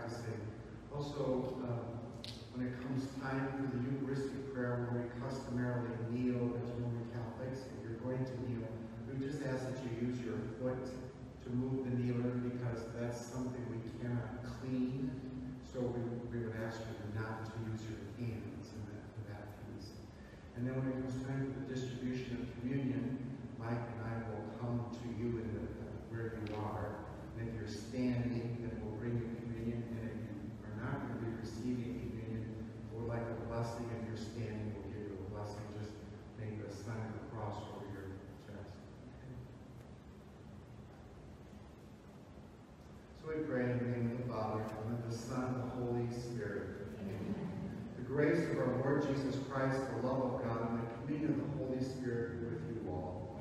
practicing. Also, when it comes time for the Eucharistic prayer, where we customarily kneel as Roman Catholics, if you're going to kneel, we just ask that you use your foot to move the kneeler, because that's something we cannot clean. So we would ask you not to use your hands in that piece. And then when it comes time for the distribution of communion, Mike and I will come to you in where you are. And if you're standing, then we'll bring you communion. And if you are not going to be receiving communion, or like a blessing, if you're standing, we'll give you a blessing. Just make the sign of the cross over your chest. So we pray in the name of the Father, and of the Son, and the Holy Spirit. Amen. The grace of our Lord Jesus Christ, the love of God, and the communion of the Holy Spirit be with you all.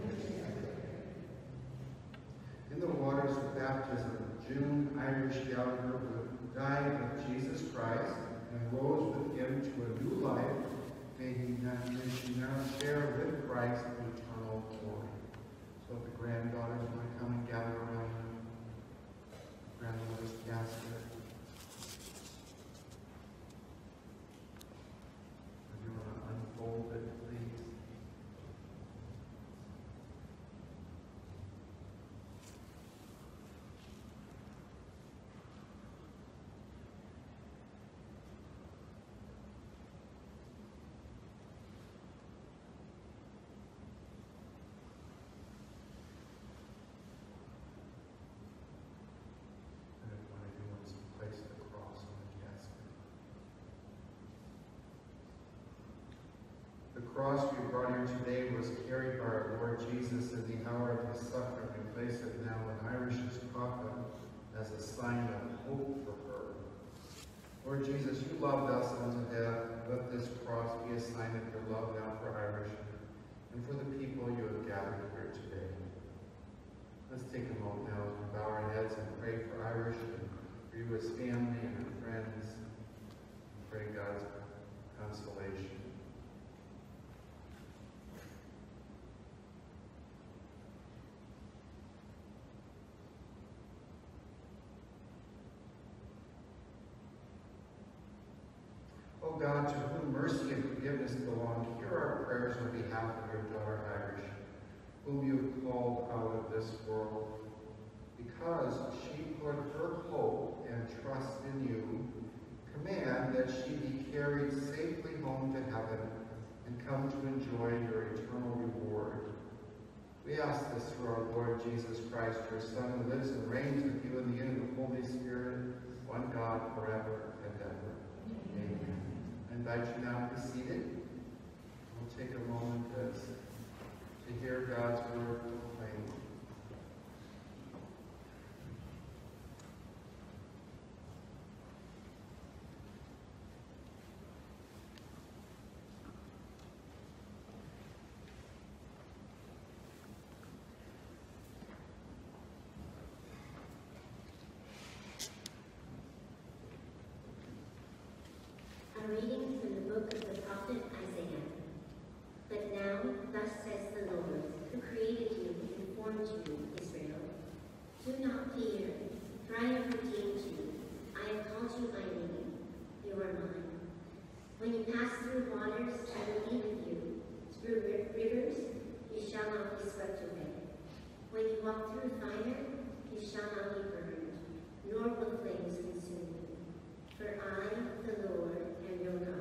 In the waters of baptism, June Irish Gallagher died with Jesus Christ and rose with him to a new life. May she now share with Christ eternal glory. So if the granddaughters want to come and gather around grandmother's casket. If you want to unfold it, please. The cross we brought here today was carried by our Lord Jesus in the hour of his suffering. We place it now in Irish's coffin as a sign of hope for her. Lord Jesus, you loved us unto death. Let this cross be a sign of your love now for Irish and for the people you have gathered here today. Let's take a moment now as we bow our heads and pray for Irish and for you as family and her friends. And pray God's consolation. O God, to whom mercy and forgiveness belong, hear our prayers on behalf of your daughter Irish, whom you have called out of this world. Because she put her hope and trust in you, command that she be carried safely home to heaven and come to enjoy your eternal reward. We ask this through our Lord Jesus Christ, your Son, who lives and reigns with you in the unity of the Holy Spirit, one God, forever and ever. Amen. I invite you now to be seated. We'll take a moment to hear God's word proclaimed. A reading from the book of the prophet Isaiah. But now, thus says the Lord, who created you and formed you, Israel. Do not fear, for I have redeemed you. I have called you by name. You are mine. When you pass through waters, I will be with you. Through rivers, you shall not be swept away. When you walk through fire, you shall not be burned, nor will flames consume you. For I, the Lord, am your God.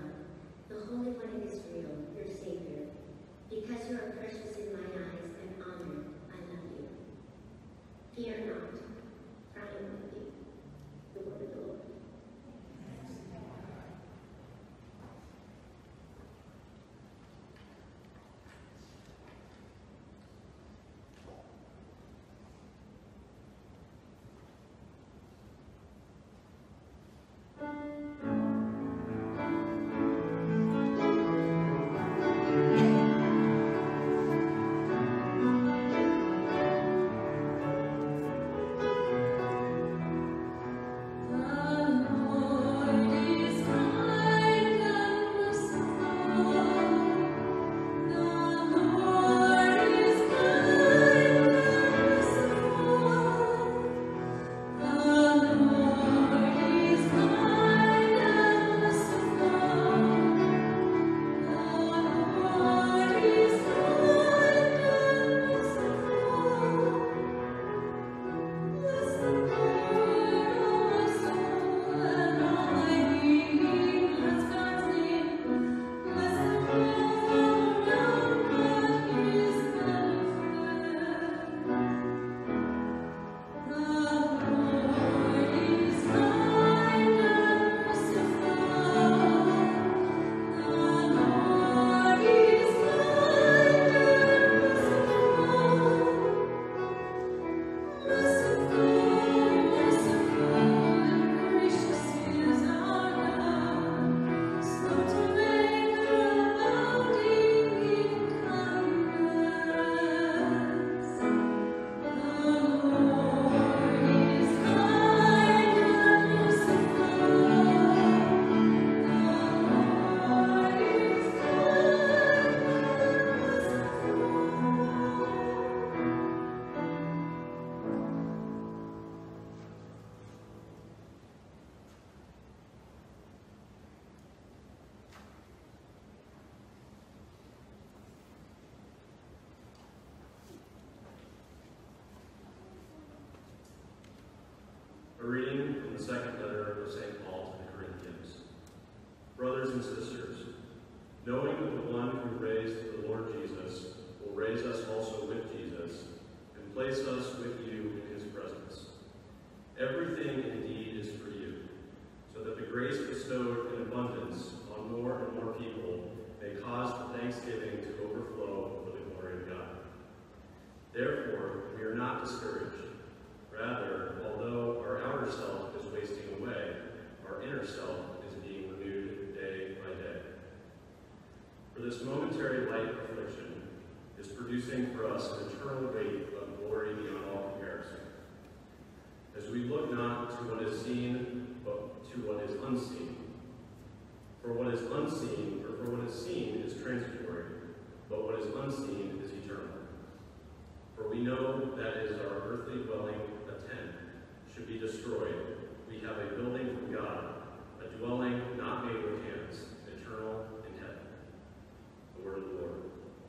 the second letter of St. Paul to the Corinthians. Brothers and sisters, knowing that the one who raised the Lord Jesus will raise us also with Jesus and place us with you in his presence. Everything indeed is for you, so that the grace bestowed in abundance on more and more people may cause the thanksgiving to overflow for the glory of God. Therefore, we are not discouraged. Rather, although our outer self is wasting away, our inner self is being renewed day by day. For this momentary light affliction is producing for us an eternal weight of glory beyond all comparison. As we look not to what is seen, but to what is unseen. For what is unseen, or for what is seen is transitory, but what is unseen is eternal. For we know that as our earthly dwelling, a tent, should be destroyed, we have a building from God, a dwelling not made with hands, eternal in heaven. The word of the Lord.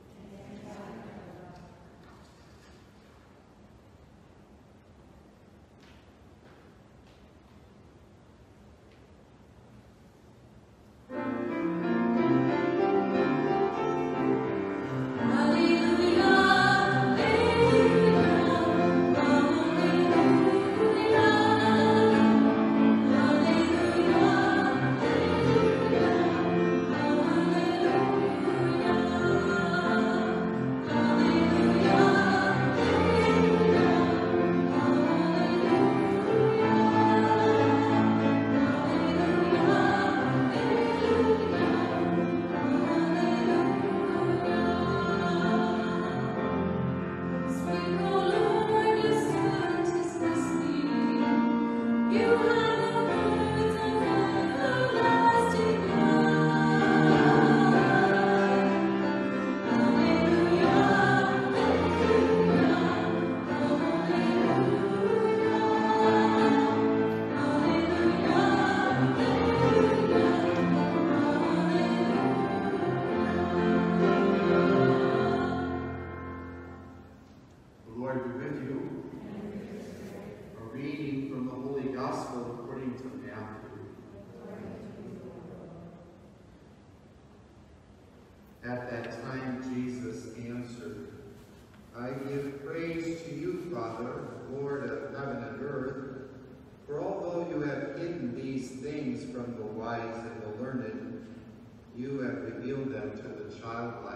At that time Jesus answered, I give praise to you, Father, Lord of heaven and earth, for although you have hidden these things from the wise and the learned, you have revealed them to the childlike.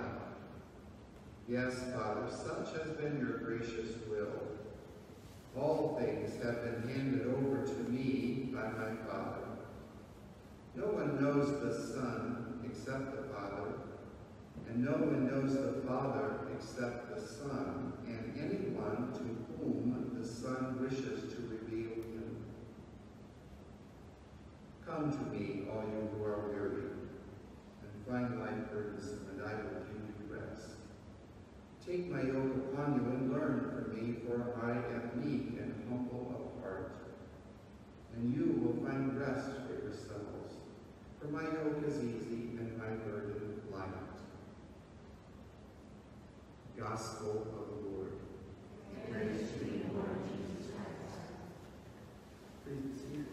Yes, Father, such has been your gracious will. All things have been handed over to me by my Father. No one knows the Son except the Father, and no one knows the Father except the Son, and anyone to whom the Son wishes to reveal him. Come to me, all you who are weary, and find life burdensome, and I will give you rest. Take my yoke upon you and learn from me, for I am meek and humble of heart, and you will find rest for yourselves. For my yoke is easy and my burden light. Gospel of the Lord. Praise to you, Lord Jesus Christ. Please be seated.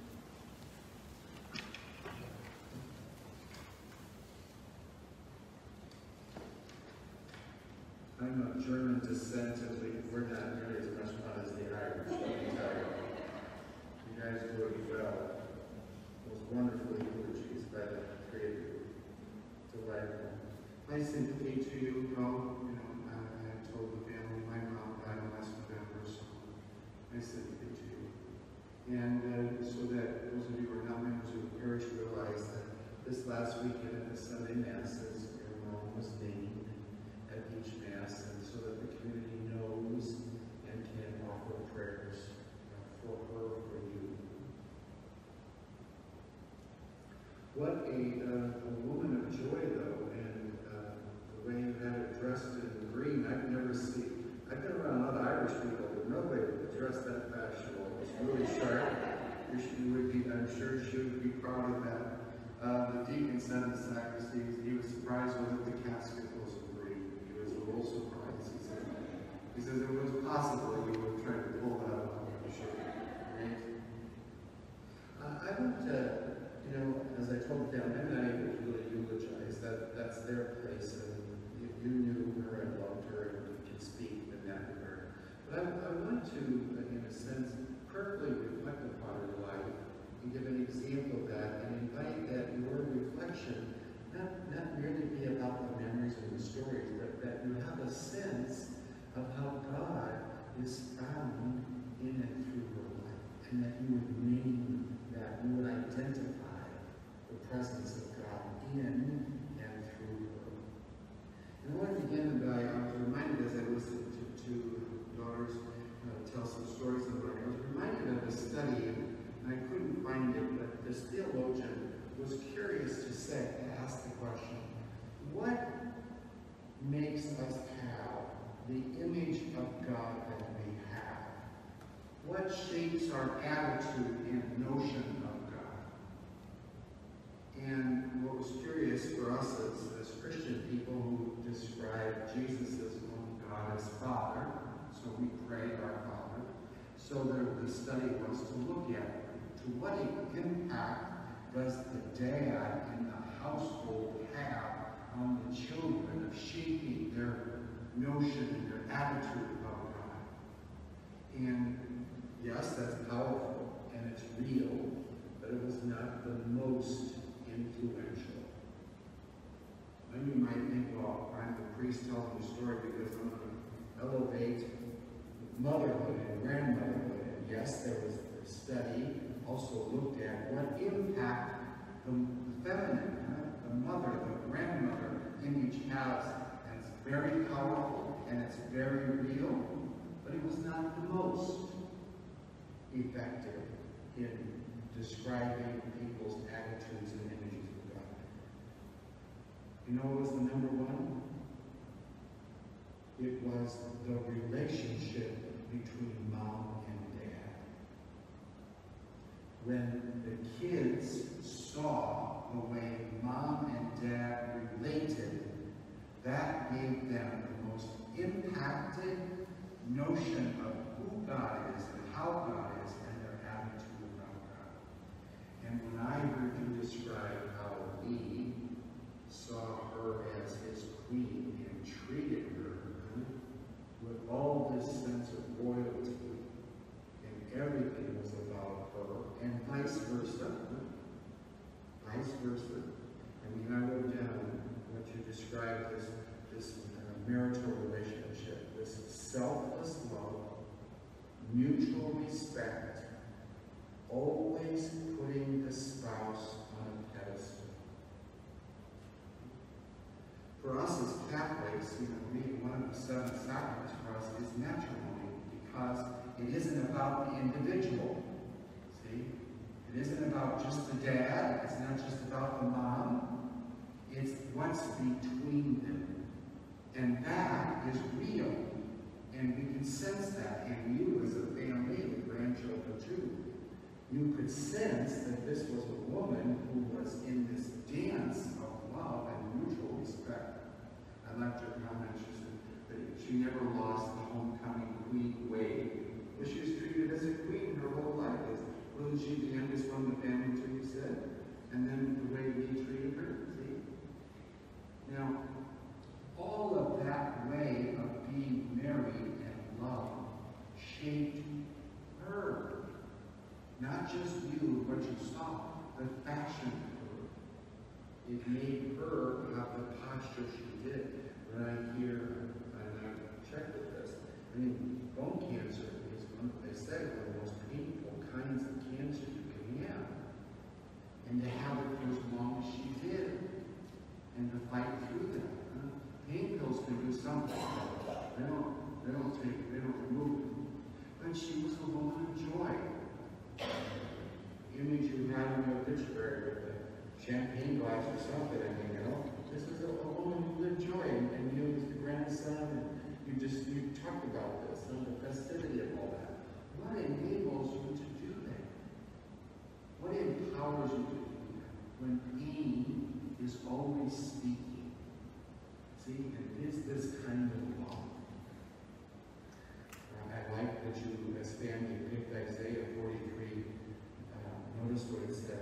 I'm of German descent, and we're not nearly as much fun as the Irish, let me tell you. You guys do it well. Those wonderful eulogies by the Creator. Delightful. My sympathy to you, Mo. I told the family my mom died last November, so my sympathy to you. And so that those of you who are not members of the parish realize that this last weekend at the Sunday Masses, your mom was named at each Mass, and so that the community knows and can offer prayers for her, for you. What a woman of joy, though, and the way you had it dressed in green, I've never seen. I've been around a lot of Irish people, but nobody would dress that fashionable. It was really sharp. She would be, I'm sure she would be proud of that. The deacon said in the sacristy, he was surprised whether the casket was green. He was a little surprised. He says it was possible you would try to pull that off. Right? want to, as I told them, I'm not able to really eulogize. That's their place, and if you knew her and loved her, and you can speak in that regard. But I want to, in a sense, prayerfully reflect upon her life and give an example of that, and invite that your reflection not merely be about the memories and the stories, but that you have a sense of how God is found in and through her life, and that you would name that, you would identify the presence of God in and through her. And I want to begin by, I was reminded as I listened to daughters tell some stories of mine, I was reminded of a study, and I couldn't find it, but this theologian was curious to ask the question, what makes us have the image of God that we have? What shapes our attitude and notion of God? And what was curious for us as Christian people who describe Jesus as one God as Father, so we pray our Father, so the study was to look at to what impact does the dad in the household have on the children of shaping their notion and their attitude about God. And yes, that's powerful and it's real, but it was not the most influential. And you might think, well, I'm the priest telling the story because I'm going to elevate motherhood and grandmotherhood. And yes, there was a study also looked at what impact the feminine, the mother, the grandmother image has. And it's very powerful and it's very real, but it was not the most effective in describing people's attitudes and images of God. You know what was the number one? It was the relationship between mom and dad. When the kids saw the way mom and dad related, that gave them the most impacted notion of who God is and how God is and their attitude about God. And when I heard you describe how he saw her as his queen and treated her with all this sense of royalty, and everything was about her, and vice versa. Vice versa. I mean, I wrote down what you described as this marital relationship, this selfless love, mutual respect, always putting the spouse on a pedestal. For us as Catholics, one of the seven sacraments for us is matrimony, because it isn't about the individual. See? It isn't about just the dad, it's not just about the mom, it's what's between them. And that is real. And we can sense that in you as a family with grandchildren too. You could sense that this was a woman who was in this dance of love and mutual respect. I liked her comment. She said that she never lost the homecoming queen way. But she was treated as a queen her whole life. Wasn't she the youngest one in the family too, you said? And then the way we treated her, see? Now, all of that way of being married and loved shaped her. Not just you, what you saw, the fashion of her. It made her have the posture she did. When I hear, and I checked with this, I mean, bone cancer is, they said, one of the most painful kinds of cancer you can have. And to have it for as long as she did, and to fight through that. Pain pills can do something. They don't remove it. But she was a woman of joy. The image you had in your obituary with the champagne glass or something, this is a woman who lived joy, and you as the grandson, and you talked about this, and the festivity of all that. What enables you to do that? What empowers you to do that? When pain is always speaking. See, and it's this kind of love. I like that you, as family, picked Isaiah 43. Notice what it says.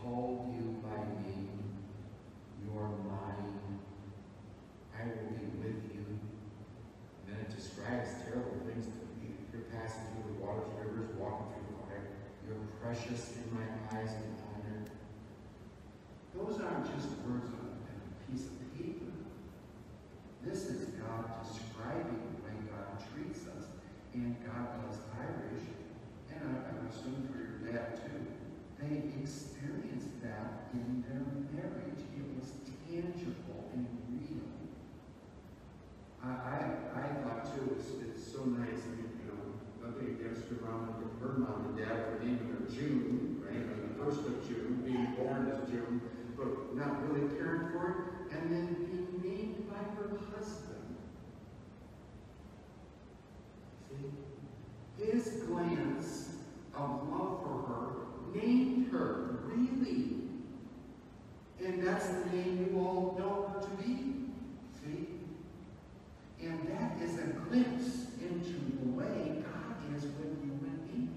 called you by name. You are mine. I will be with you. And then it describes terrible things to you. You're passing through the waters, rivers, walking through the fire. You're precious in my eyes and honored. Those aren't just words on a piece of paper. This is God describing the way God treats us. And God was Irish, and I'm assuming for your dad too. They experienced that in their marriage. It was tangible and real. I thought too, it's so nice. I mean, nothing against your mom and her mom and dad for naming her June, right? On the 1st of June, being born as June, but not really caring for it, and then being named by her husband. See? His glance of love for her named her, really. And that's the name you all know her to be. See? And that is a glimpse into the way God is with you and me.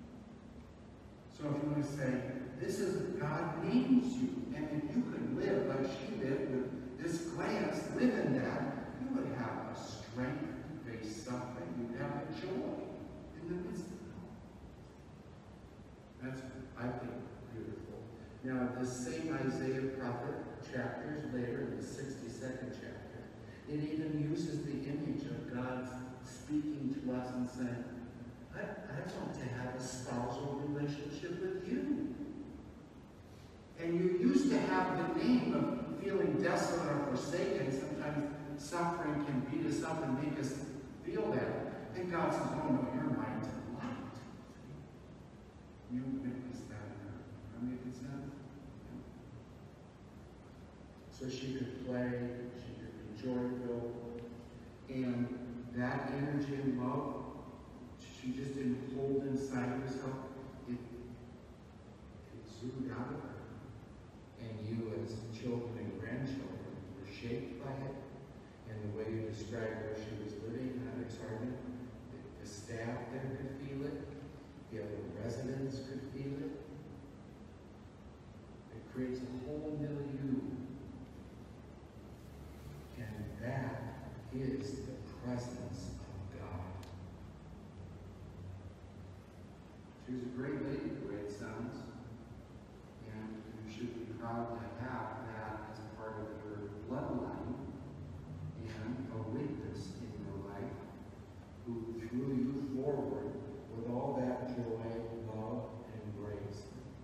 So if you want to say, this is God names you, and if you could live like she did with this glance, live in that, you would have a strength to face suffering. You'd have a joy in the midst of it all. That's, I think, beautiful. Now, this same Isaiah prophet, chapters later, in the 62nd chapter, it even uses the image of God speaking to us and saying, I want to have a spousal relationship with you. And you used to have the name of feeling desolate or forsaken. Sometimes suffering can beat us up and make us feel that. And God says, oh no, you're mine to light. You witness that in her. Am I making sense? So she could play, she could be joyful, and that energy and love, she just didn't hold inside herself. It zoomed out of her. And you as children and grandchildren were shaped by it. And the way you described where she was living in that retirement, the staff there could feel it. The other residents could feel it. It creates a whole milieu. And that is the presence of God. She was a great lady, the way it sounds. And you should be proud to have that as part of your bloodline and a witness in your life who drew you forward with all that joy, love, and grace.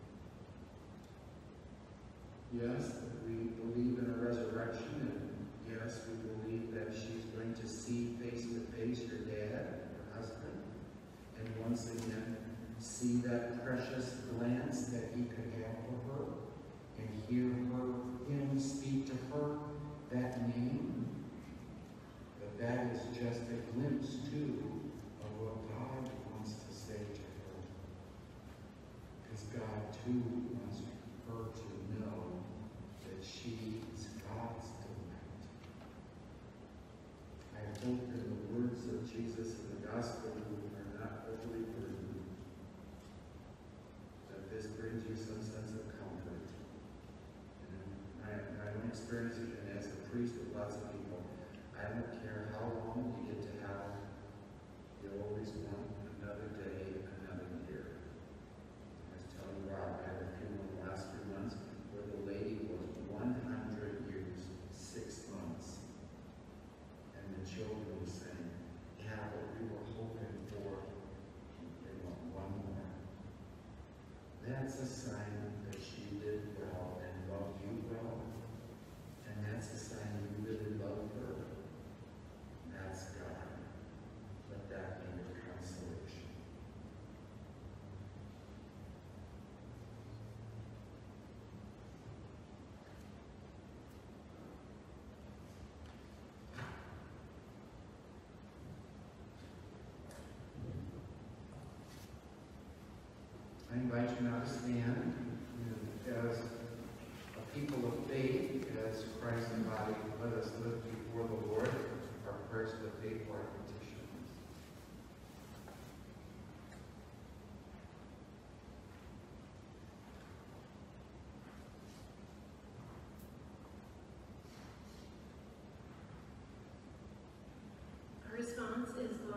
Yes, we believe in a resurrection, and yes, we believe that she's going to see face to face her dad, her husband, and once again see that precious glance that he could have for her, and hear him speak to her that name. But that is just a glimpse too of what God wants to say to her. Because God too wants her to know that she is God's delight. I hope in the words of Jesus in the gospel you are not overly burdened, that this brings you some sense of comfort. And I don't experience it, and as a priest with lots of people, I don't care how long you get to have, you always want another day, another year. I was telling Rob, I had a funeral in the last 3 months where the lady was 100 years, 6 months. And the children were saying, yeah, but we were hoping for, they want one more. That's a sign that she lived well and loved you well. And that's a sign you really love her. That's God. Let that be your consolation. I invite you now to stand as a people of faith, as Christ embodied. Let us lift before the Lord our prayers of faith for our petitions.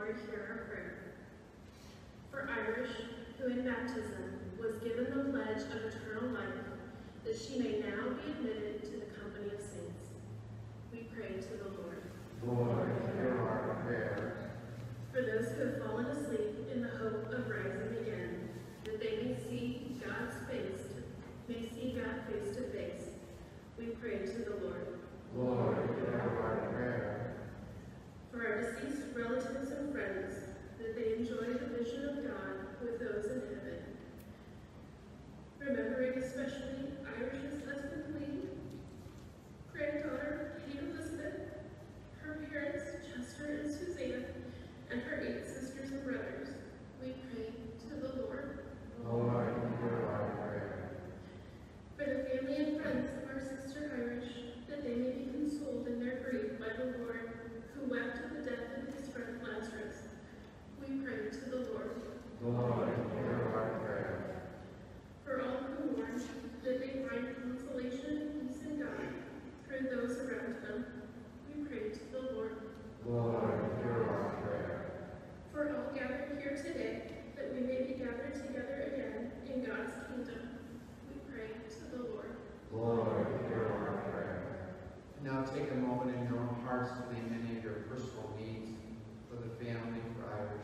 Lord, hear our prayer. For Irish, who in baptism was given the pledge of eternal life, that she may now be admitted to the company of saints, we pray to the Lord. Lord, hear our prayer. For those who have fallen asleep in the hope of rising again, that they may see God face to face, we pray to the Lord. Lord, hear our prayer. For our deceased relatives and friends, that they enjoy the vision of God with those in heaven. Remembering especially Irish's husband Lee, granddaughter Kate Elizabeth, her parents Chester and Suzanne, and her 8 sisters and brothers, we pray to the Lord. Lord, hear our prayer. For the family and friends of our sister Irish, that they may be consoled in their grief by the Lord, who wept at the death of his friend Lazarus, we pray to the Lord. Lord, hear our prayer. For all who mourn, that they find consolation and peace in God through those around them, we pray to the Lord. Lord, hear our prayer. For all gathered here today, that we may be gathered together again in God's kingdom, we pray to the Lord. Lord, hear our prayer. Now take a moment in your own hearts to name any of your personal needs for the family, for Irish.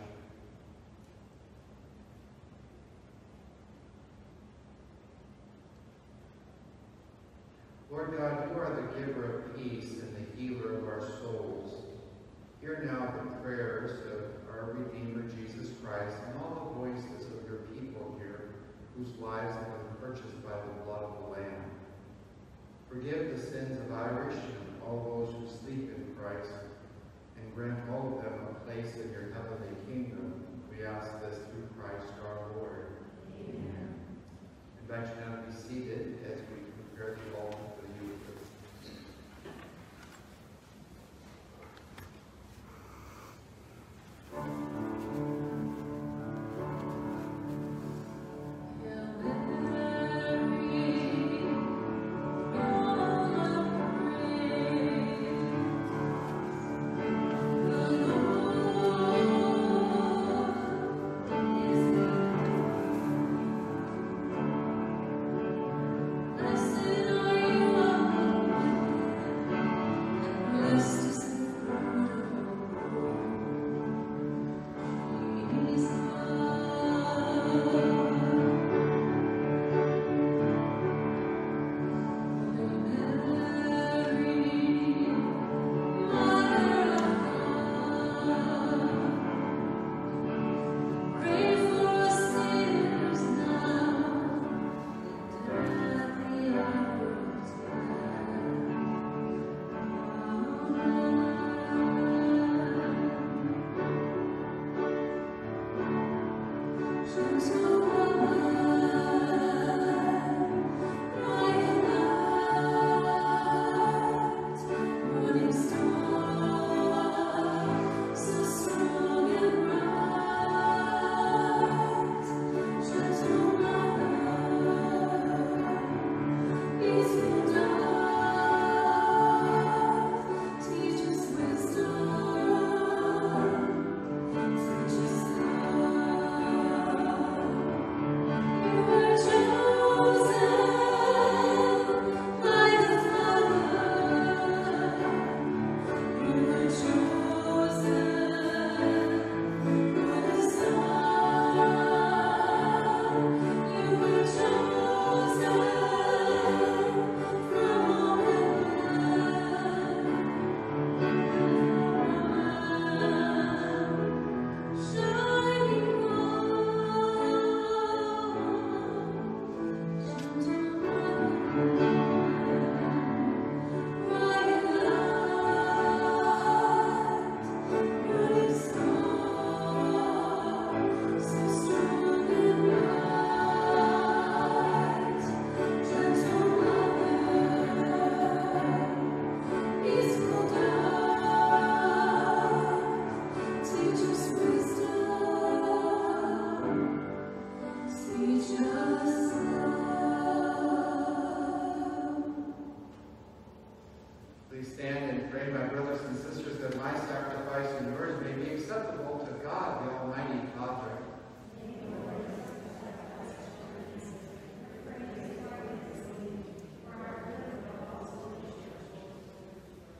Lord God, you are the giver of peace and the healer of our souls. Hear now the prayers of our Redeemer Jesus Christ and all the voices of your people here, whose lives have been purchased by the blood of the Lamb. Forgive the sins of Irish and all those who sleep in Christ, and grant all of them a place in your heavenly kingdom. We ask this through Christ our Lord. Amen. I invite you now to be seated as we prepare the altar for the Eucharist. Blessed are you.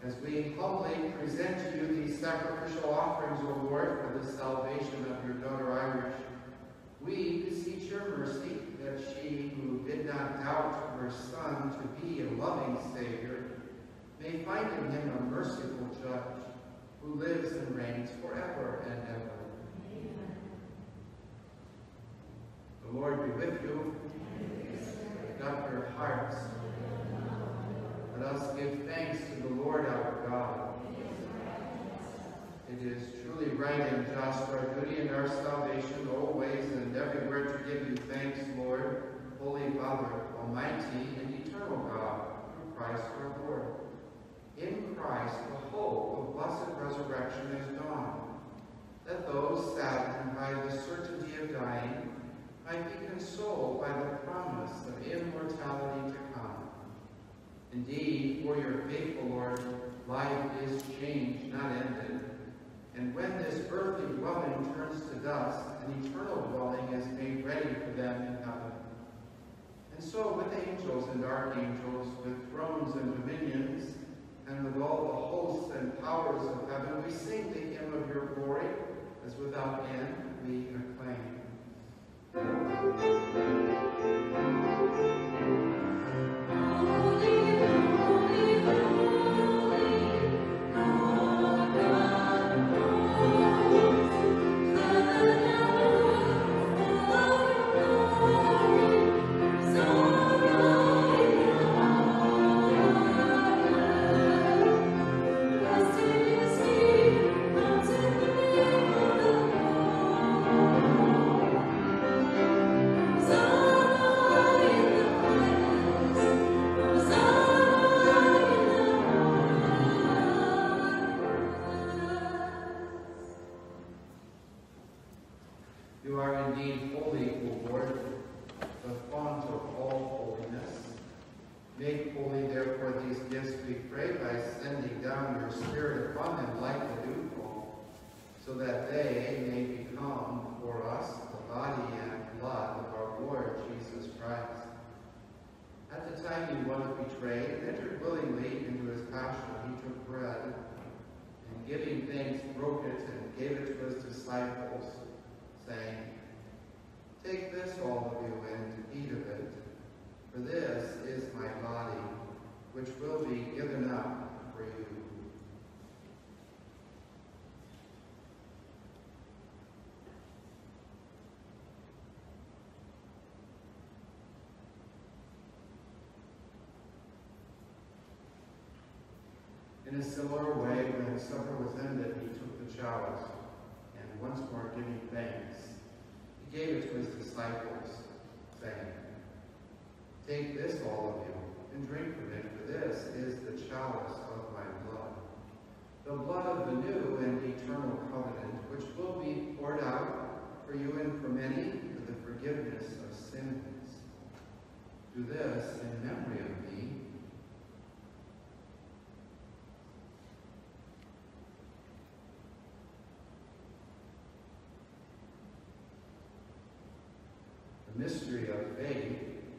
As we humbly present to you these sacrificial offerings, O Lord, for the salvation of your daughter Irish, we beseech your mercy that she, who did not doubt her Son to be a loving Savior, may find in him a merciful judge who lives and reigns forever and ever. Amen. The Lord be with you. Lift up your hearts. Let us give thanks to the Lord our God. It is truly right and just, our duty and our salvation, always and everywhere to give you thanks, Lord, Holy Father, Almighty and eternal God, through Christ our Lord. In Christ, the hope of blessed resurrection is dawned, that those saddened by the certainty of dying might be consoled by the promise of immortality to come. Indeed, for your faithful Lord, life is changed, not ended. And when this earthly dwelling turns to dust, an eternal dwelling is made ready for them in heaven. And so with angels and archangels, with thrones and dominions, and with all the hosts and powers of heaven, we sing the hymn of your glory, as without end we acclaim. You are indeed holy, O Lord, the font of all holiness. Make holy, therefore, these gifts, we pray, by sending down your Spirit upon them like the dewfall, so that they may become for us the body and blood of our Lord Jesus Christ. At the time he was betrayed and entered willingly into his passion, he took bread, and giving thanks, broke it and gave it to his disciples, saying, "Take this, all of you, and eat of it, for this is my body, which will be given up for you." In a similar way, when supper was ended, he took the chalice, and once more giving thanks, he gave it to his disciples, saying, "Take this, all of you, and drink from it, for this is the chalice of my blood, the blood of the new and eternal covenant, which will be poured out for you and for many for the forgiveness of sins. Do this in memory of me." The mystery of faith.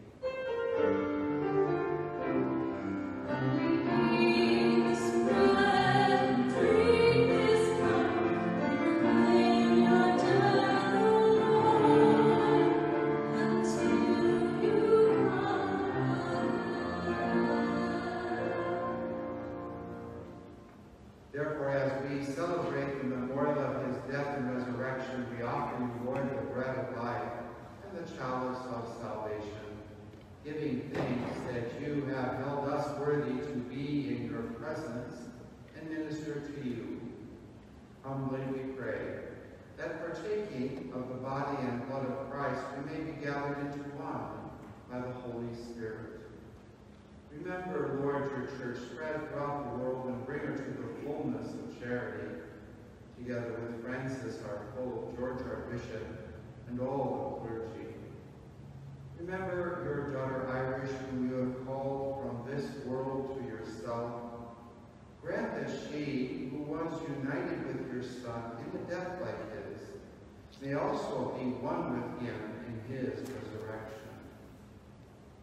Therefore, as we celebrate the memorial of his death and resurrection, we often reward the bread of life and the chalice of salvation, giving thanks that you have held us worthy to be in your presence and minister to you. Humbly we pray that partaking of the body and blood of Christ, we may be gathered into one by the Holy Spirit. Remember, Lord, your church spread throughout the world and bring her to the fullness of charity, together with Francis, our Pope, George, our Bishop, and all the clergy. Remember your daughter Irish, whom you have called from this world to yourself. Grant that she, who was united with your Son in a death like his, may also be one with him in his resurrection.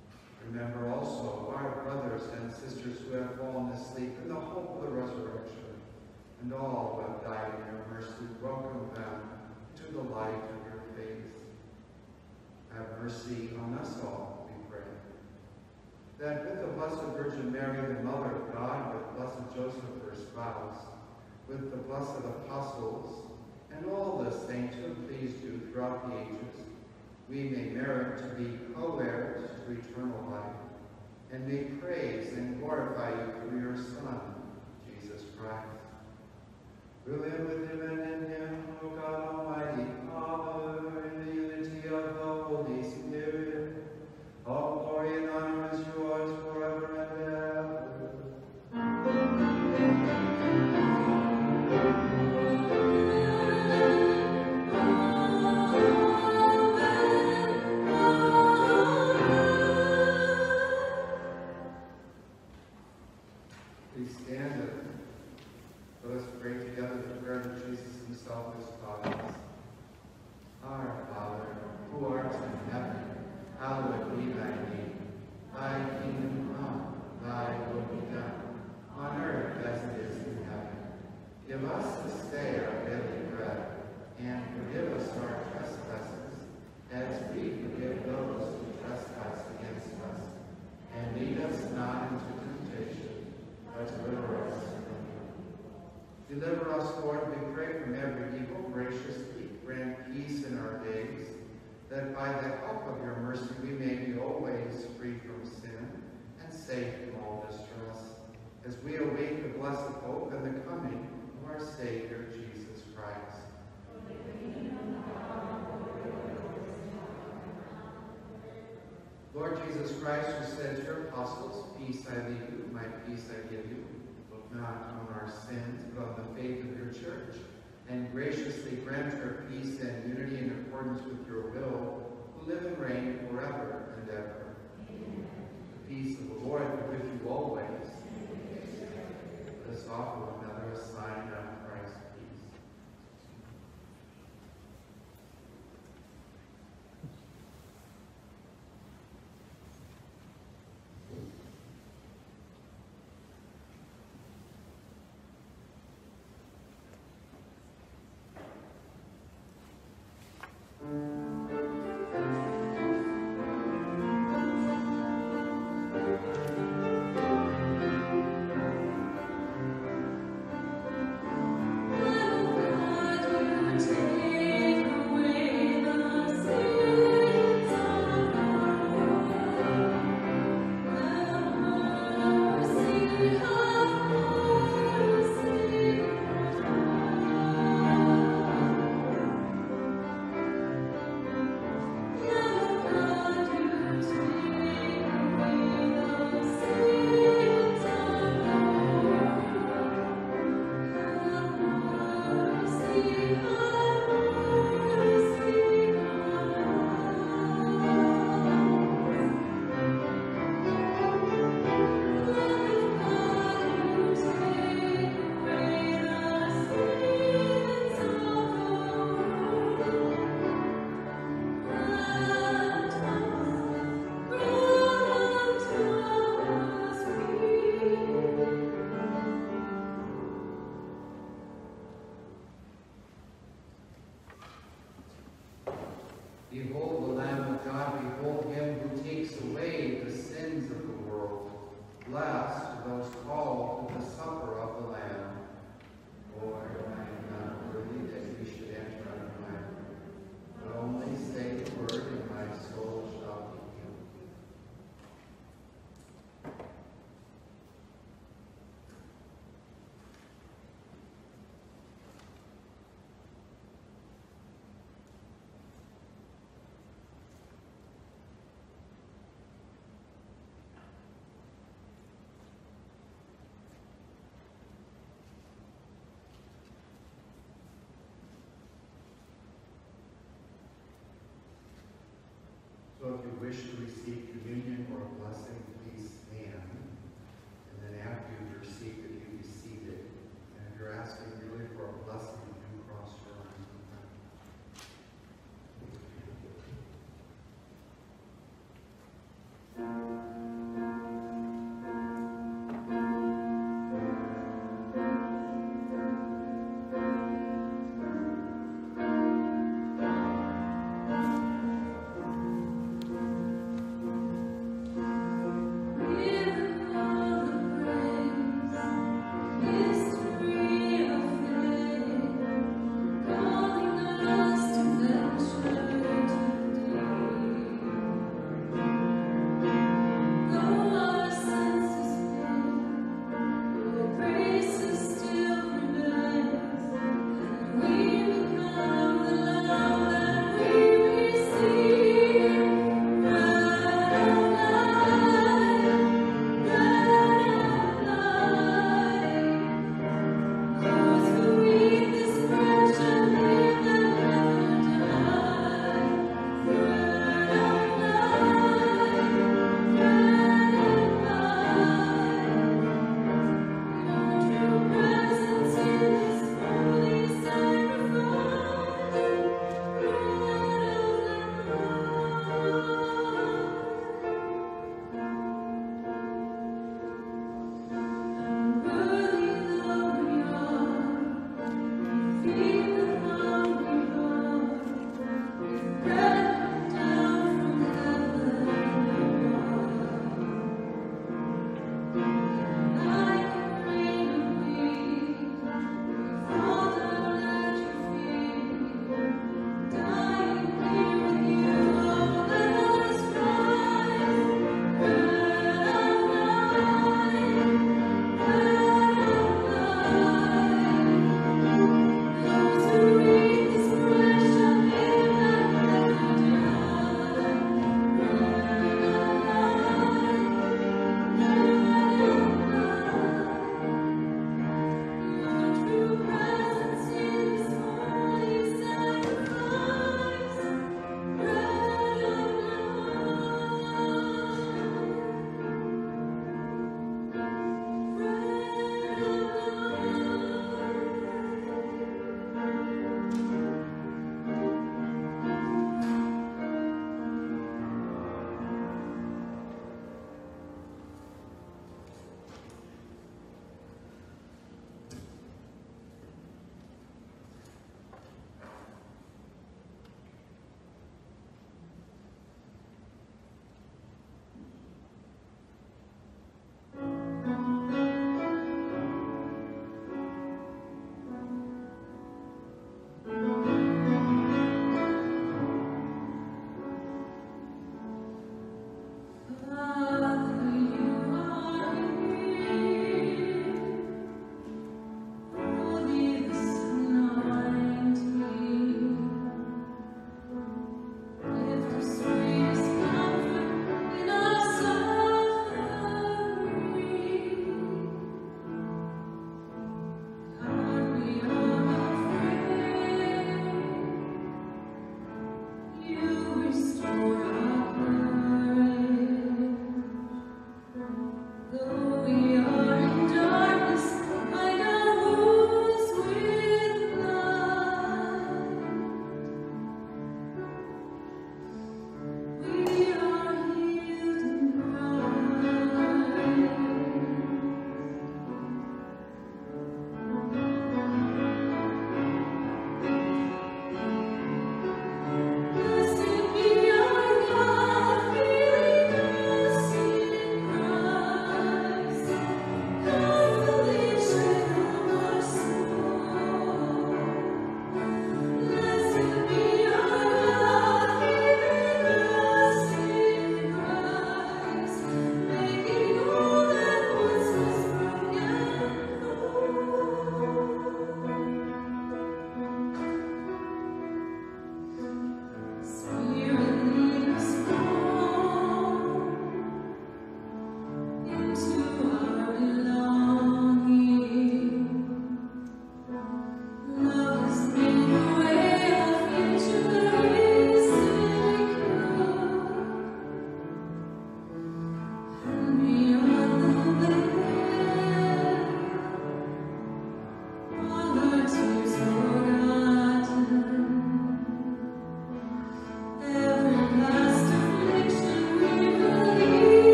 Remember also our brothers and sisters who have fallen asleep in the hope of the resurrection, and all who have died in your mercy. Welcome them to the light of your face. Have mercy on us all, we pray, that with the Blessed Virgin Mary, the Mother of God, with Blessed Joseph, her spouse, with the blessed apostles, and all the saints who have pleased you throughout the ages, we may merit to be co-heirs to eternal life, and may praise and glorify you through your Son, Jesus Christ. We live with him and in him, O God Almighty, Father, in the unity of the Holy Spirit. All glory and honor is yours forever and ever. Please stand and let us pray together the prayer that Jesus himself has taught us. Our Father, who art in heaven, hallowed be thy name. Thy kingdom come, thy will be done, on earth as it is in heaven. Give us this day our daily bread, and forgive us our trespasses, as we forgive those who trespass against us. And lead us not into temptation, but deliver us from evil. Deliver us, Lord, we pray, from every evil. Graciously grant peace in our days, that by the help of your mercy we may be always free from sin and safe from all distress, as we await the blessed hope and the coming of our Savior, Jesus Christ. Lord Jesus Christ, who said to your apostles, peace I leave you, my peace I give you, look not on our sins, but on the faith of your church, and graciously grant her peace and unity in accordance with your will, who live and reign forever and ever. Amen. The peace of the Lord be with you always. Let us offer one another a sign of Christ's peace. Behold the Lamb of God, behold him who takes away the sins of the world. Blessed are those called to the supper of the Lamb. Lord, I am not worthy that you should enter under my roof, but only say the word, and my soul shall be healed. So if you wish to receive communion or a blessing, please stand. And then after you've received it, you be seated. And if you're asking really for a blessing, you cross your arms with that.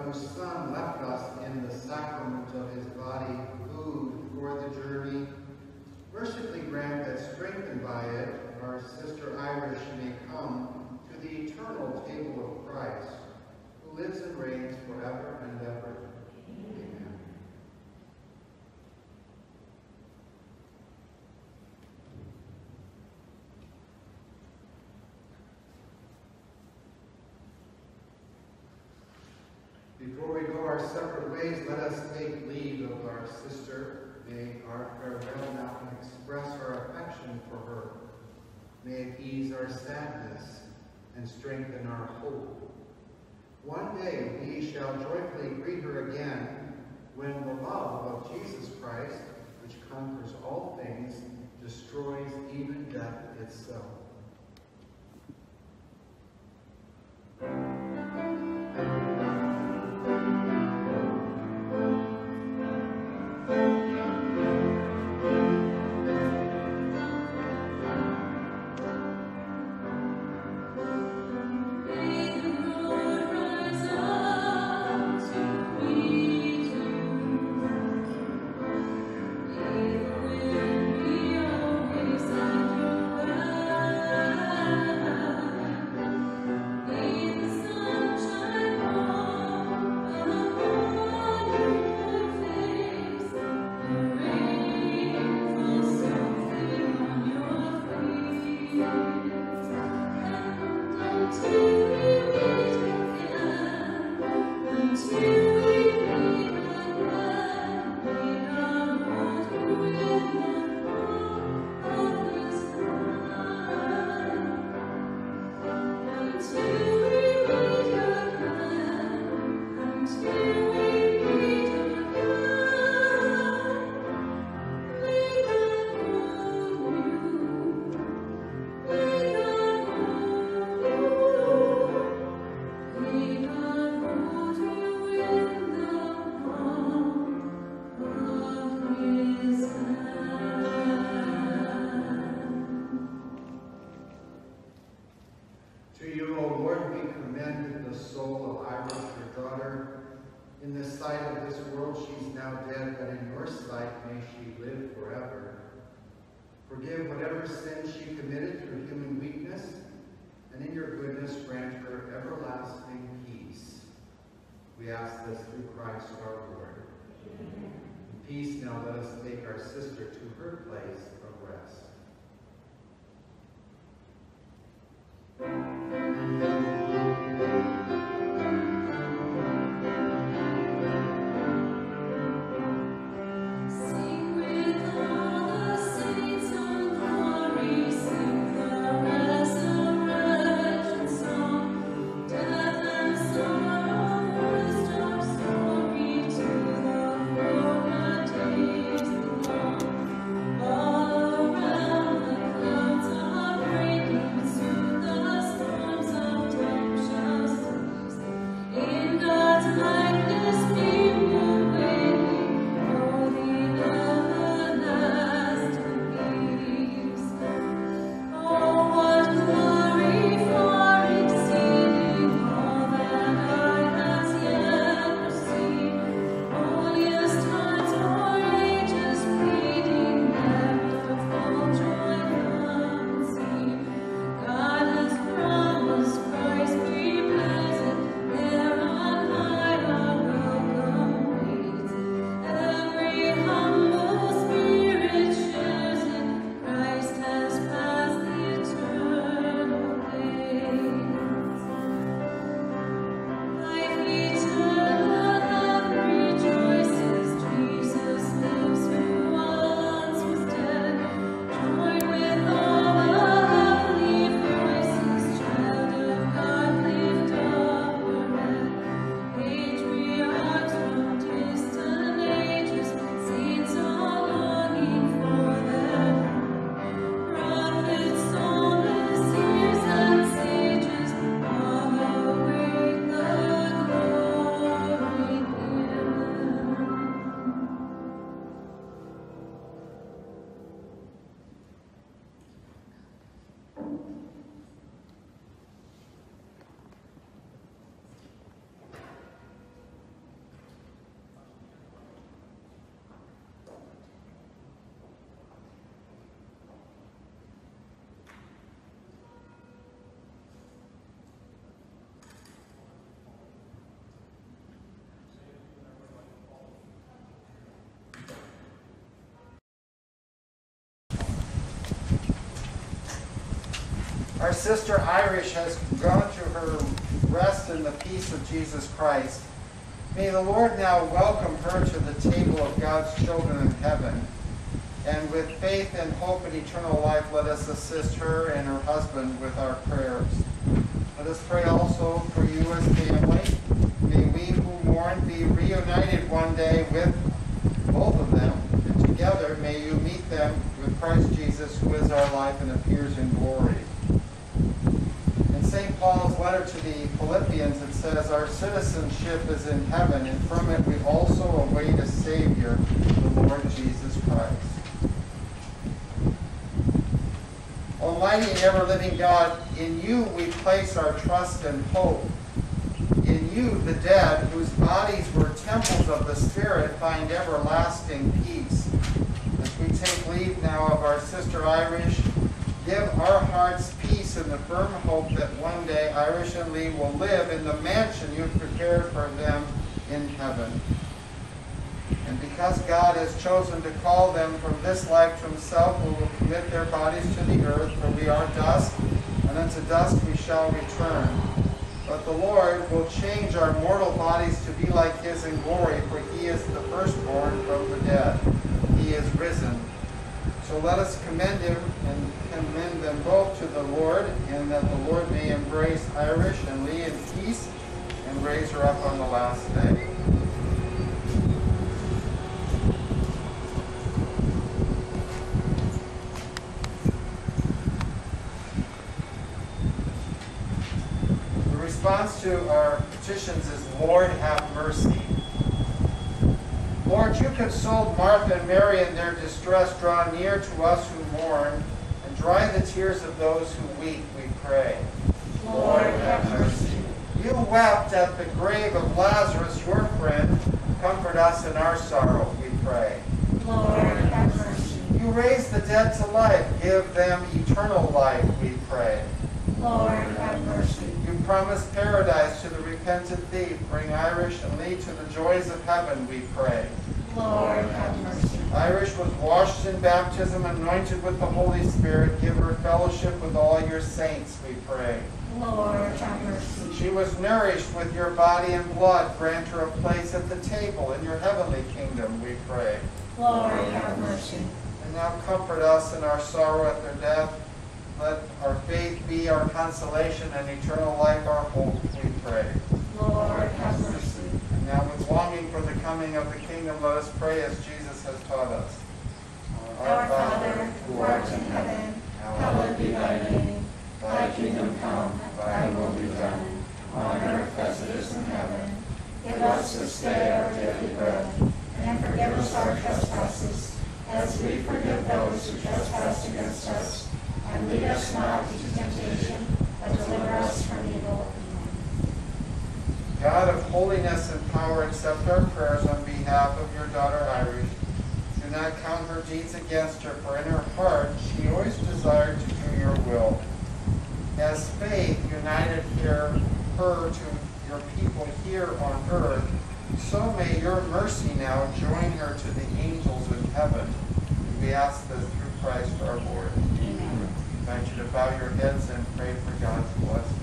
whose Son left us in the sacrament of his body food for the journey, mercifully grant that, strengthened by it, our sister Irish may come to the eternal table of Christ, who lives and reigns forever and ever. Amen. Before we go our separate ways, let us take leave of our sister. May our farewell now express our affection for her. May it ease our sadness and strengthen our hope. One day we shall joyfully greet her again when the love of Jesus Christ, which conquers all things, destroys even death itself. Forgive whatever sin she committed through human weakness, and in your goodness grant her everlasting peace. We ask this through Christ our Lord. Amen. In peace, now let us take our sister to her place of rest. Around Our sister Irish has gone to her rest in the peace of Jesus Christ. May the Lord now welcome her to the table of God's children in heaven. And with faith and hope in eternal life, let us assist her and her husband with our prayers. Let us pray also for you as family. May we who mourn be reunited one day with both of them. And together may you meet them with Christ Jesus, who is our life and appears in glory. In St. Paul's letter to the Philippians, it says, our citizenship is in heaven, and from it we also await a Savior, the Lord Jesus Christ. Almighty and ever-living God, in you we place our trust and hope. In you, the dead, whose bodies were temples of the Spirit, find everlasting peace. As we take leave now of our sister Irish, give our hearts peace in the firm hope that one day Irish and Lee will live in the mansion you've prepared for them in heaven. And because God has chosen to call them from this life to himself, we will commit their bodies to the earth, for we are dust, and unto dust we shall return. But the Lord will change our mortal bodies to be like his in glory, for he is the firstborn from the dead. He is risen. So let us commend him and commend them both to the Lord, and that the Lord may embrace Irish and Lee in peace and raise her up on the last day. The response to our petitions is, Lord, have mercy. Lord, you consoled Martha and Mary in their distress. Draw near to us who mourn, and dry the tears of those who weep, we pray. Lord, have mercy. You wept at the grave of Lazarus, your friend. Comfort us in our sorrow, we pray. Lord, have mercy. You raised the dead to life. Give them eternal life, we pray. Lord, have mercy. You promised paradise to the repentant thief. Bring Irish and Lee to the joys of heaven, we pray. Lord, have mercy. Irish was washed in baptism, anointed with the Holy Spirit. Give her fellowship with all your saints, we pray. Lord, have mercy. She was nourished with your body and blood. Grant her a place at the table in your heavenly kingdom, we pray. Lord, have mercy. And now comfort us in our sorrow at their death. Let our faith be our consolation and eternal life our hope, we pray. Lord, have mercy. And now with longing for the coming of the kingdom, let us pray as Jesus has taught us. Our Father, who art in heaven, hallowed be thy name. Thy kingdom come, thy will be done, on earth as it is in heaven. Give us this day our daily bread, and forgive us our trespasses, as we forgive those who trespass against us. And lead us not into temptation, but deliver us from evil. God of holiness and power, accept our prayers on behalf of your daughter Irish. Do not count her deeds against her, for in her heart she always desired to do your will. As faith united her to your people here on earth, so may your mercy now join her to the angels in heaven. And we ask this through Christ our Lord. Amen. I invite you to bow your heads and pray for God's blessing.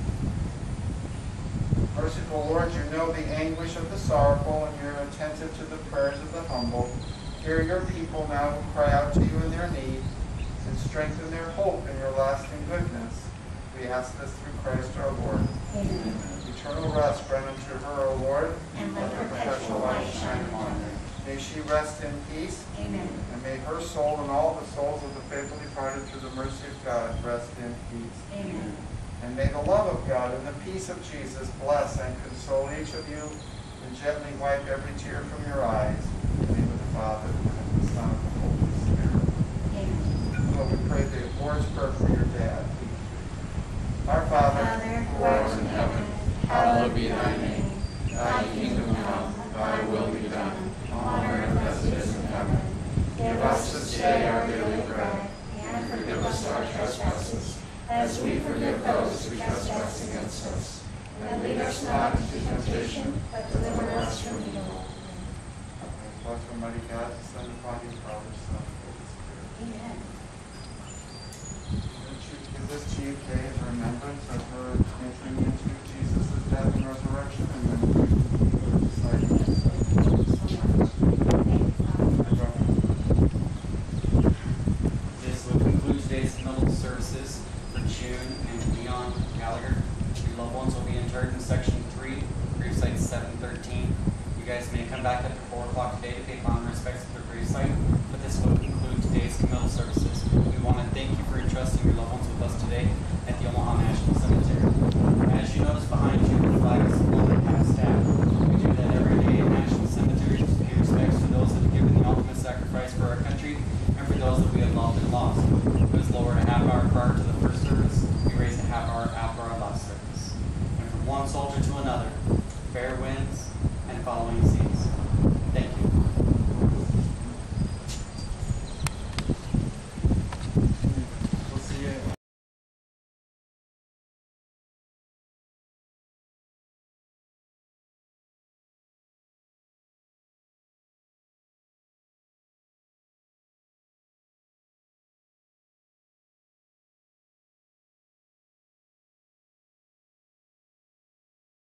Merciful Lord, you know the anguish of the sorrowful, and you're attentive to the prayers of the humble. Hear your people now who cry out to you in their need, and strengthen their hope in your lasting goodness. We ask this through Christ our Lord. Amen. Eternal rest grant unto her, O Lord, And let perpetual light shine upon her. may she rest in peace, Amen. and may her soul and all the souls of the faithful departed through the mercy of God rest in peace. Amen. And may the love of God and the peace of Jesus bless and console each of you, and gently wipe every tear from your eyes. In the name of the Father, and the Son, and the Holy Spirit. Amen. Lord, we pray the Lord's Prayer for your dad. Our Father, who art in heaven, hallowed be thy name. Thy kingdom come, thy will be done, on earth as it is in heaven. Give us this day our daily bread, and forgive us our trespasses, as we forgive those who trespass against us. And lead us not into temptation, but deliver us from evil. bless Almighty God, the Son, the Father, Son, and Holy Spirit. Amen. Give this to you, 4 o'clock today to pay final respects to their gravesite, but this will conclude today's committal services. We want to thank you for entrusting your loved ones with us today at the Omaha National Cemetery. As you notice behind you, the flag is flown at half-staff. We do that every day at National Cemetery to pay respects to those that have given the ultimate sacrifice for our country and for those that we have loved and lost. It was lowered a half hour prior to the first service. We raised a half hour after our last service. And from one soldier to another, fair winds and following seas.